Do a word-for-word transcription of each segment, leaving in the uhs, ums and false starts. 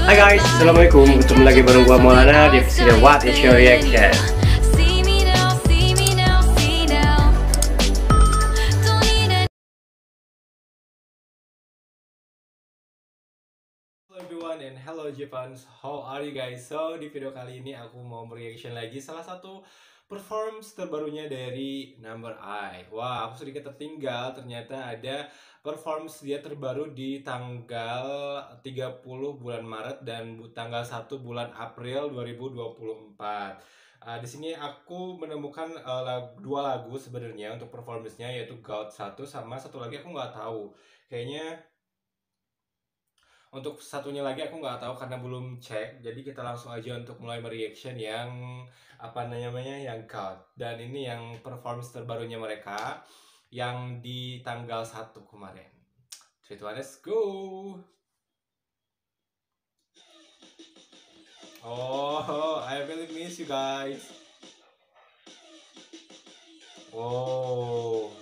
Hai guys, assalamualaikum. Ketemu lagi bareng gua Maulana di episode What Is Your Reaction. Hello everyone and hello Japans, how are you guys? So di video kali ini aku mau mereaction lagi salah satu performance terbarunya dari Number I. Wah, aku sedikit tertinggal, ternyata ada performance dia terbaru di tanggal tiga puluh bulan Maret dan tanggal satu bulan April dua ribu dua puluh empat. Uh, di sini aku menemukan uh, lagu, dua lagu sebenarnya untuk performance-nya, yaitu God satu sama satu lagi aku nggak tahu. Kayaknya untuk satunya lagi aku nggak tahu karena belum cek. Jadi kita langsung aja untuk mulai mereaction yang apa namanya yang God. Dan ini yang performance terbarunya mereka yang di tanggal satu kemarin. three, two, one, let's go. Oh, I really miss you guys. Oh.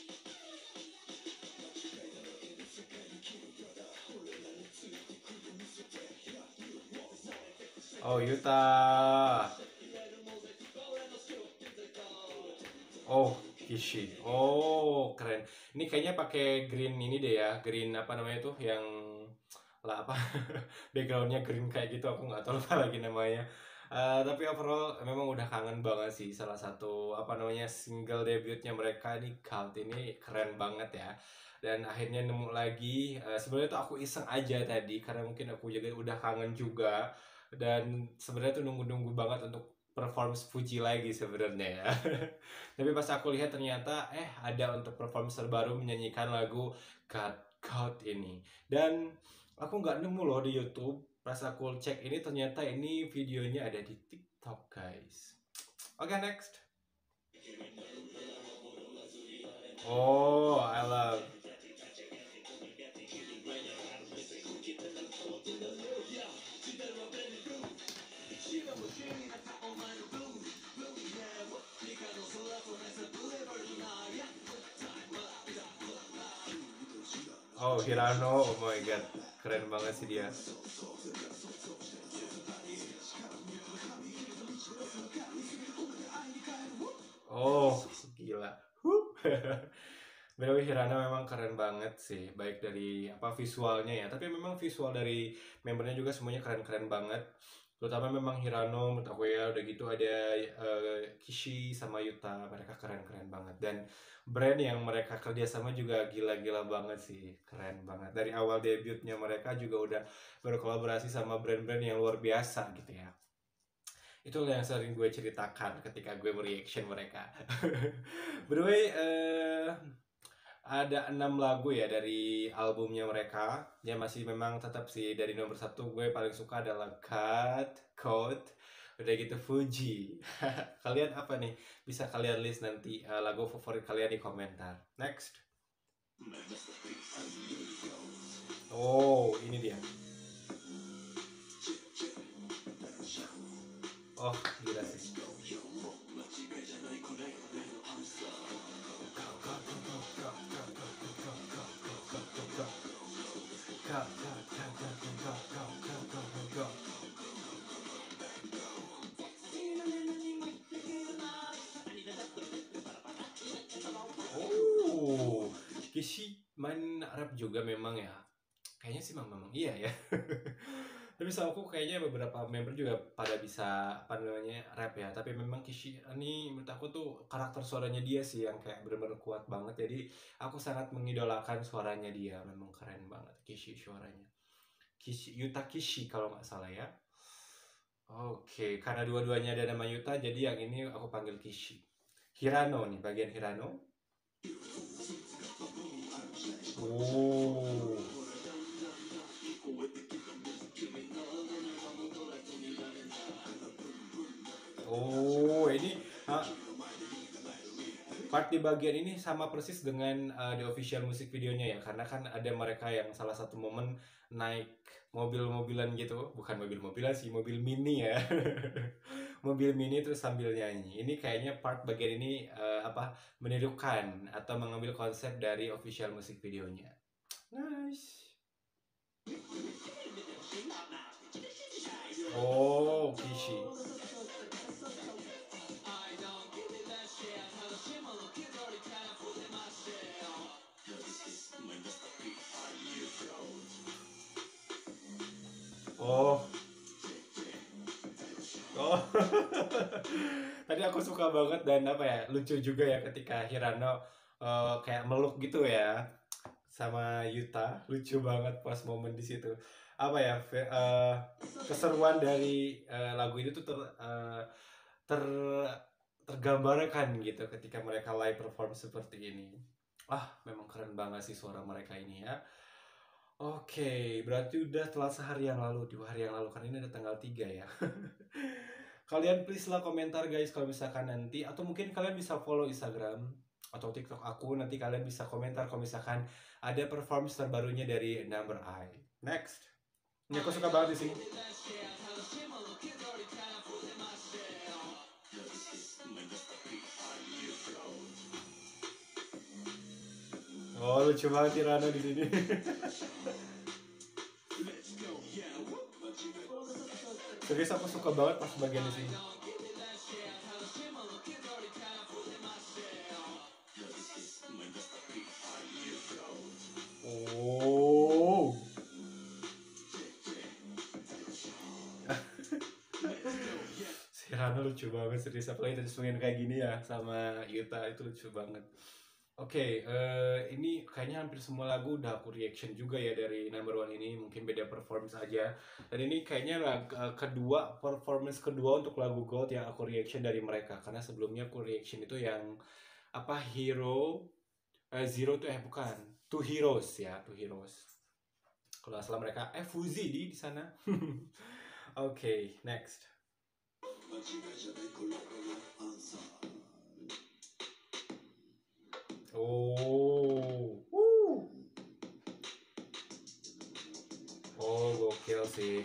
Oh, Yuta. Oh, Kishi. Oh, keren. Ini kayaknya pakai green ini deh ya, green apa namanya tuh yang lah apa backgroundnya green kayak gitu, aku nggak tahu lupa lagi namanya. Uh, tapi overall memang udah kangen banget sih, salah satu apa namanya single debutnya mereka ini Cult ini keren banget ya. Dan akhirnya nemu lagi. Uh, sebenarnya tuh aku iseng aja tadi karena mungkin aku juga udah kangen juga, dan sebenarnya tuh nunggu-nunggu banget untuk performance Fuji lagi sebenarnya ya. Tapi pas aku lihat ternyata eh ada untuk performance terbaru menyanyikan lagu God God ini. Dan aku nggak nemu loh di YouTube. Pas aku cek ini ternyata ini videonya ada di TikTok guys. Oke, okay, next. Oh, I love. Oh, Hirano, oh my god, keren banget sih dia. Oh, gila. Bener, Hirano memang keren banget sih, baik dari apa visualnya ya. Tapi memang visual dari membernya juga semuanya keren-keren banget. Terutama memang Hirano, menurut aku ya, udah gitu ada uh, Kishi sama Yuta, mereka keren-keren banget. Dan brand yang mereka kerjasama juga gila-gila banget sih, keren banget. Dari awal debutnya mereka juga udah berkolaborasi sama brand-brand yang luar biasa gitu ya. Itulah yang sering gue ceritakan ketika gue mereaction mereka. By the way, uh, ada enam lagu ya dari albumnya mereka. Ya masih memang tetap sih dari nomor satu gue paling suka adalah God, Code, udah gitu Fuji. Kalian apa nih? Bisa kalian list nanti uh, lagu favorit kalian di komentar. Next. Oh, ini dia. Oh, gila sih. Oh, Kishi main rap juga memang ya. Kayaknya sih memang, memang iya ya. Tapi sama aku kayaknya beberapa member juga pada bisa apa namanya rap ya. Tapi memang Kishi ini menurut aku tuh karakter suaranya dia sih yang kayak benar-benar kuat banget. Jadi aku sangat mengidolakan suaranya dia. Memang keren banget Kishi suaranya. Kishi, Yuta Kishi kalau nggak salah ya. Oke, karena dua-duanya ada nama Yuta, jadi yang ini aku panggil Kishi. Hirano nih, bagian Hirano. Oh. Oh, ini uh, part di bagian ini sama persis dengan uh, di official musik videonya ya, karena kan ada mereka yang salah satu momen naik mobil-mobilan gitu, bukan mobil-mobilan sih, mobil mini ya. Mobil mini terus sambil nyanyi. Ini kayaknya part bagian ini uh, apa menirukan atau mengambil konsep dari official musik videonya. Nice. Oh. Oh. Tadi aku suka banget dan apa ya, lucu juga ya ketika Hirano eh, kayak meluk gitu ya sama Yuta, lucu banget pas momen di situ. Apa ya, fe- eh, keseruan dari eh, lagu itu tuh ter, eh, ter tergambarkan gitu ketika mereka live perform seperti ini. Ah, memang keren banget sih suara mereka ini ya. Oke, berarti udah telah sehari yang lalu, dua hari yang lalu kan ini ada tanggal tiga ya. Kalian please lah komentar guys kalau misalkan nanti, atau mungkin kalian bisa follow Instagram atau TikTok aku, nanti kalian bisa komentar kalau misalkan ada performance terbarunya dari Number Eye. Next. Ini aku suka banget di sini. Oh, lucu banget Tirano di sini. Serius aku suka banget pas bagian di sini. Oh. Si Rano lucu banget serius, apalagi tadi swingin kayak gini ya sama Yuta, itu lucu banget. Oke, eh, ini kayaknya hampir semua lagu udah aku reaction juga ya dari Number One ini, mungkin beda performance aja. Dan ini kayaknya lag, eh, kedua performance kedua untuk lagu Gold yang aku reaction dari mereka, karena sebelumnya aku reaction itu yang apa Hero, eh, Zero tuh eh bukan, Two Heroes ya, Two Heroes. Kalau nggak salah mereka eh Fuzi di di sana. Oke, next. Oh, Woo. Oh gokil sih.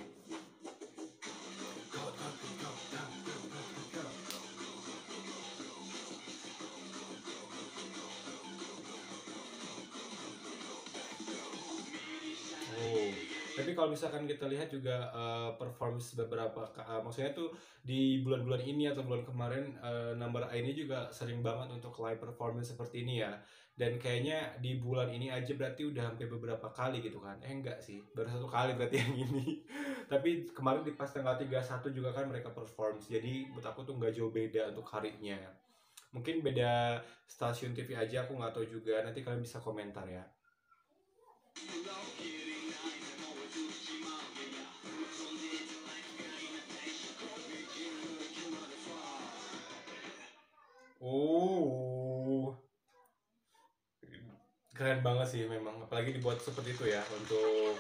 Oh, tapi kalau misalkan kita lihat juga uh, performance beberapa, uh, maksudnya tuh di bulan-bulan ini atau bulan kemarin, uh, Number A ini juga sering banget untuk live performance seperti ini ya. Dan kayaknya di bulan ini aja berarti udah hampir beberapa kali gitu kan. Eh enggak sih, baru satu kali berarti yang ini. Tapi kemarin di pas tanggal tiga puluh satu juga kan mereka performance. Jadi menurut aku tuh nggak jauh beda untuk harinya. Mungkin beda stasiun T V aja, aku nggak tahu juga. Nanti kalian bisa komentar ya. Oh, keren banget sih memang. Apalagi dibuat seperti itu ya untuk.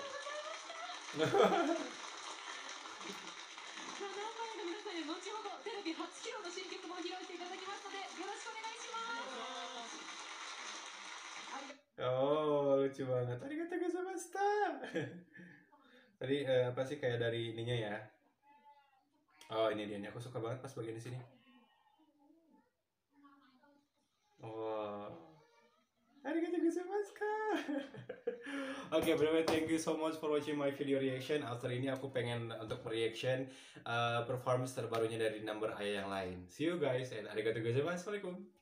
Oh, lucu banget. Tadi kata gue sama Star. Tadi eh, apa sih kayak dari ininya ya? Oh, ini dia nih. Aku suka banget pas bagian di sini. Oh. Arigatou gozaimasu. Oke, okay, by the way, thank you so much for watching my video reaction. After ini aku pengen untuk reaction uh, performance terbarunya dari Number A yang lain. See you guys and arigatou gozaimasu. Assalamualaikum.